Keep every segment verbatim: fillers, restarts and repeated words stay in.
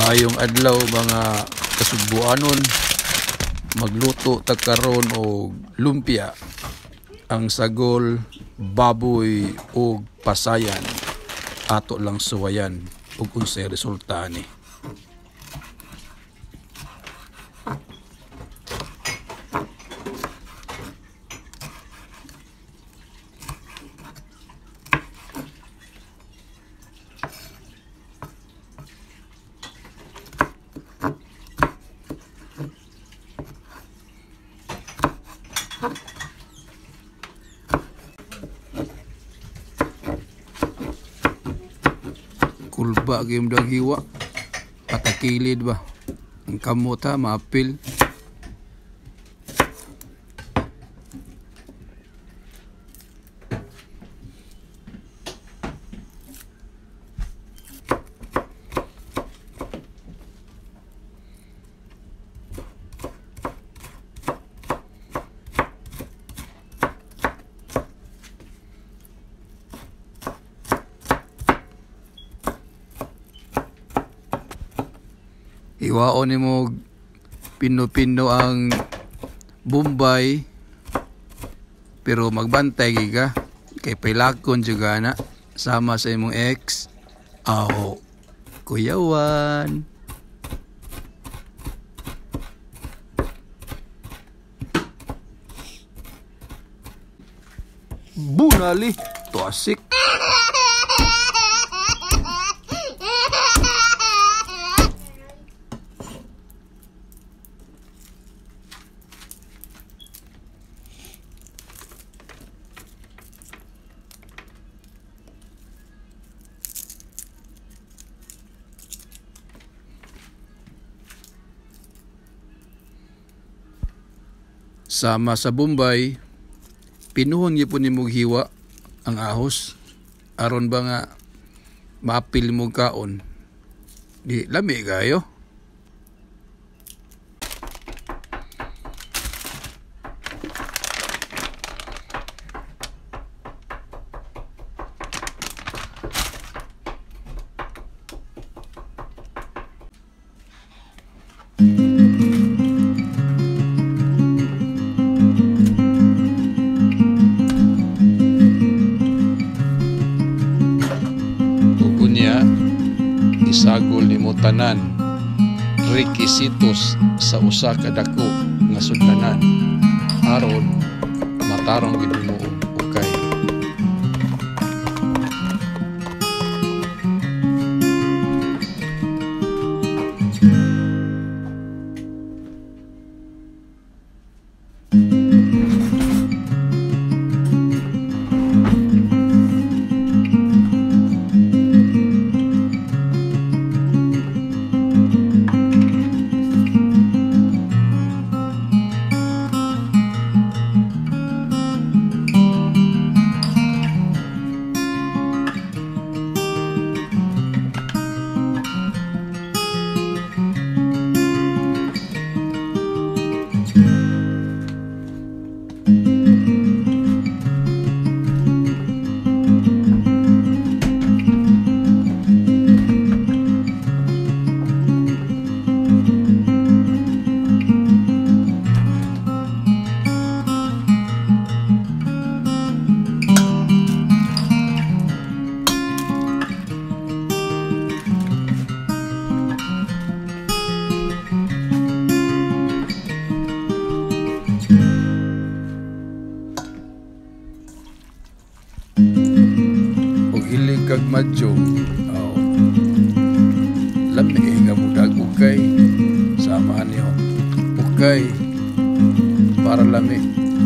Maayong adlaw mga kasugbuanon, magluto ta karon og lumpia, ang sagol, baboy ug pasayan. Ato lang suwayan ug unsay resulta ni. Kulba game dag hiwa, patakilid ba ang kamot ha, maapil. Iwaon ni mo pino-pino ang Bombay, pero magbantay ka kay pailakon juga na sama sa imong ex. Aho kuyawan. Bunali to asik. Sama sa Bombay, pinuhon niyo po ni mong hiwa ang ahos. Aron ba nga maapil mo kaon? Di lami kayo. Isagol nimo tanan rekisitos sa usa ka dako nga sudlanan aron matarong gid mo ukay. Kag madyong oh. Lami nga mudag ukay sama niyo ukay para lami.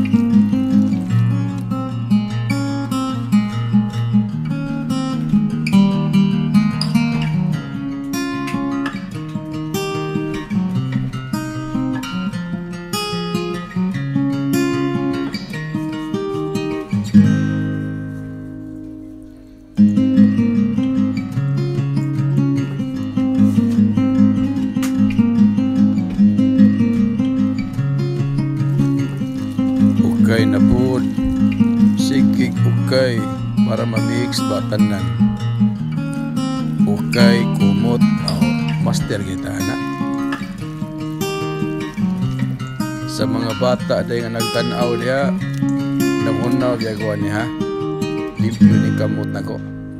Ukay na po, sikig ukay para ma-mix batanan. Ukay kumot, oh, master kita na. Sa mga bata day nga nagtanaw diha, namunaw gyagawa niya, limpyo ni kamot nako.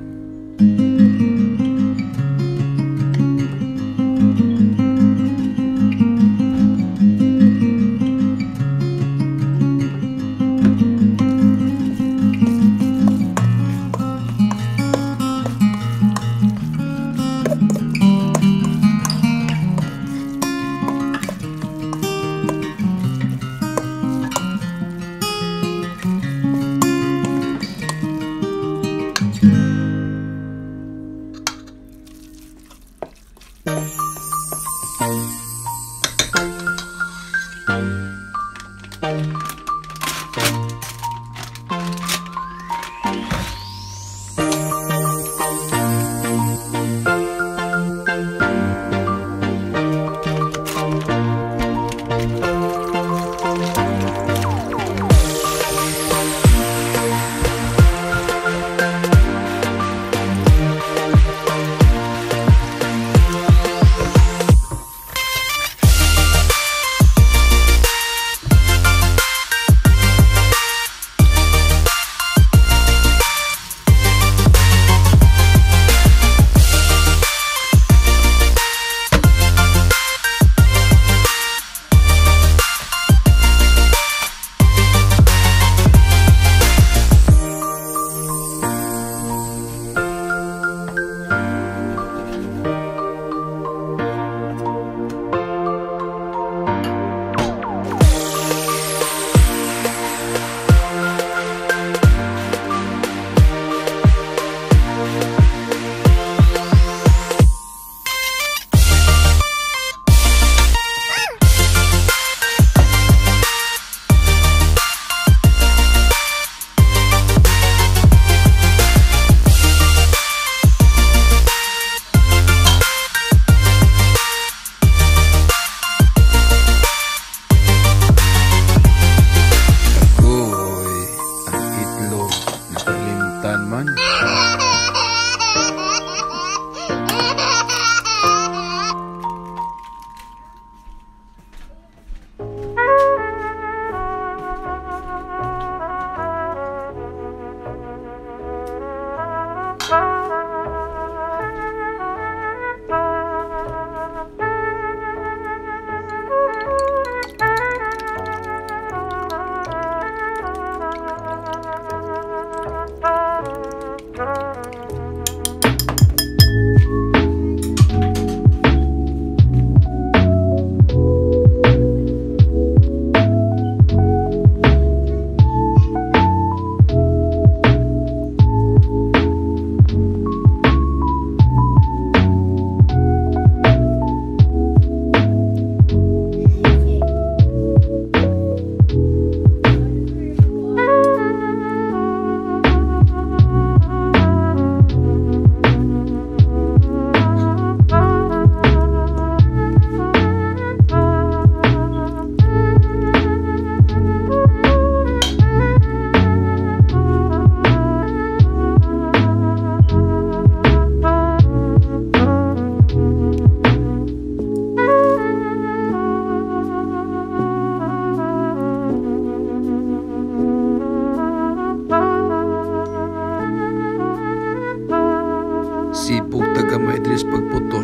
Sipog tagamay dres pagputos.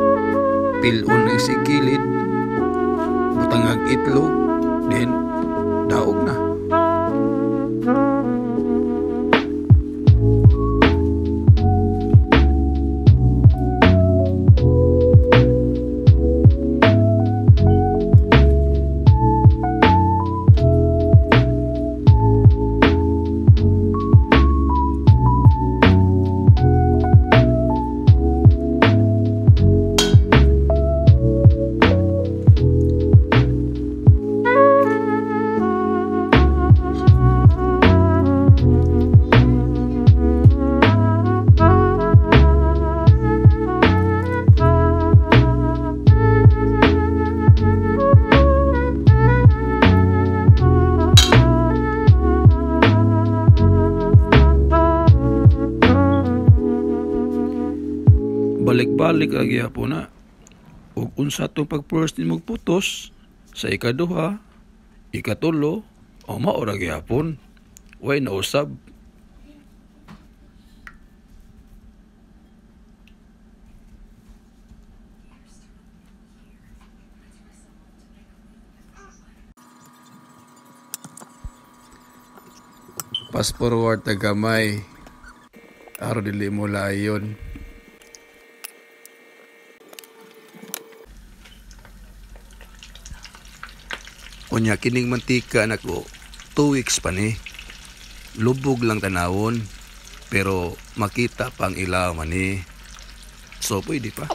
Pilon ng sigilid, butangag itlog, then daog na. Balik-balik lagi po na ug unsa tong pag-first nimong putos sa ikaduha, ikatulo, o mao ra gyapon. Way nausab. Fast forward ta gamay. Aro dili mo layon. Unya kining mantika nako, two weeks pa ni. Lubog lang tanawon, pero makita pang ilaw man ni. So pwede pa.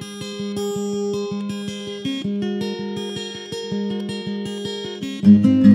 Thank you.